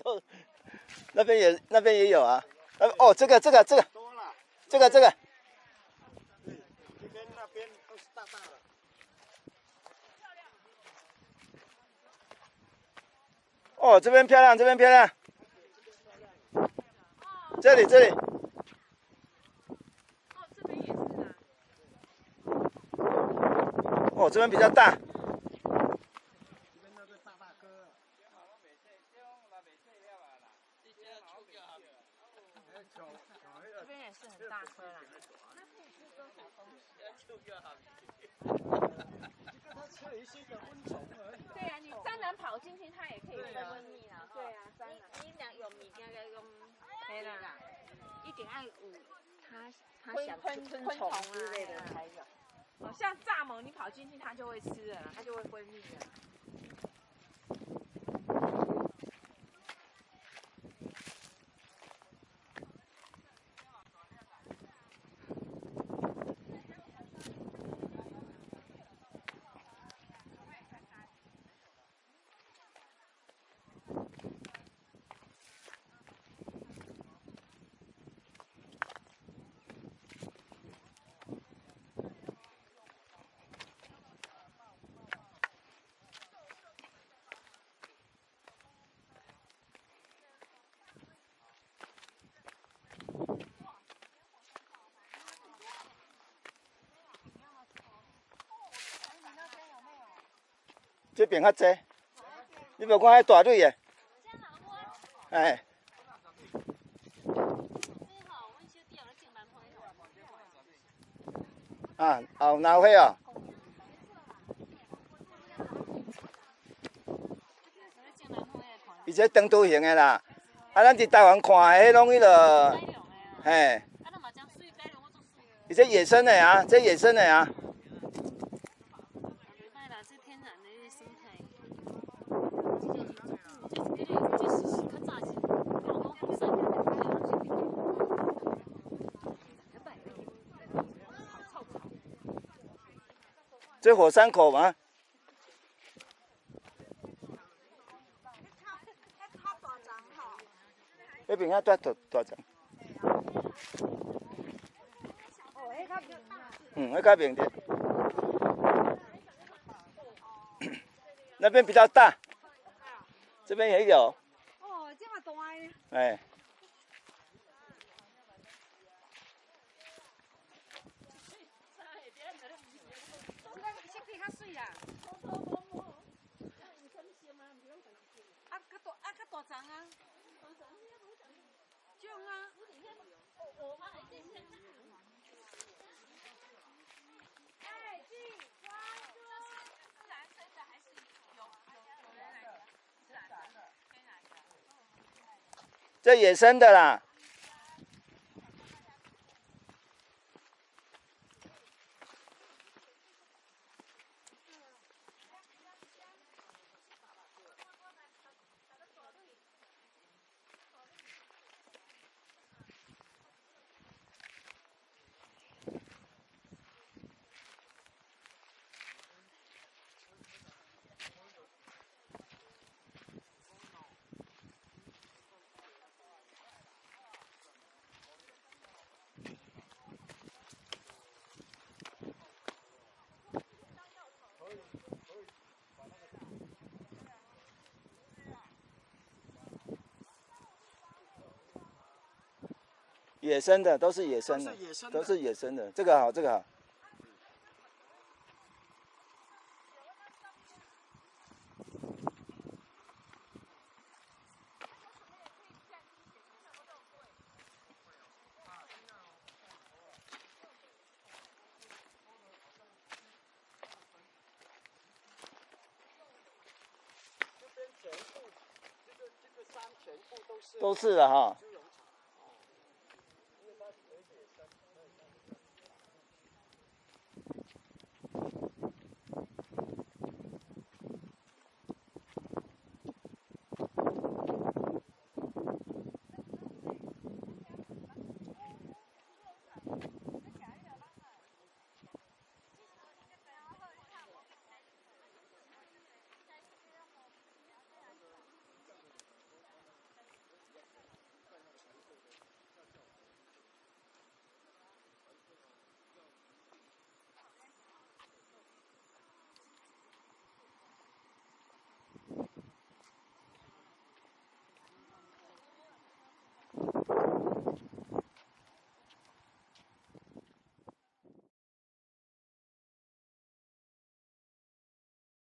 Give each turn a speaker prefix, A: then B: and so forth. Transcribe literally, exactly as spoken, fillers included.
A: 都那边也那边也有啊。呃哦，这个这个这个，这个这个。
B: 这边那边都是大大的。
A: 哦，这边漂亮，这边漂亮。这里这里。
C: 哦，这边也是啊。
A: 哦，这边比较大。这
B: 边那个大大哥。
C: 这边也是很大颗啦。对呀、啊，你蟑螂跑进去，它也可以分瘟疫啦。对啊，蟑螂。你俩用物件个用，嘿啦，一定要有它它想吞吞虫之类的才有。哦，像蚱蜢，你跑进去它就会吃了，它就会分泌了。
A: 这边较济，你无看迄大蕊的？哎。啊，后闹火哦。伊这长途型的啦，啊，咱伫台湾看的迄拢迄落，嘿。伊这野生的啊，这野生的啊。这火山口吗？那边遐大大大丛。嗯，那较明点。那边比较大，这边也有。
D: 哦，这么大呢？
A: 哎。
D: 啊，较大啊，较大丛啊，种啊。哎，进花哥。这是自然生的还是有有有人来的？自然的，天然的。
A: 这野生的啦。野生的都是野生的，都是野生的。这个好，这个好。
B: 这边全部，这个这个山全部都是
A: 都是的哈。 啊。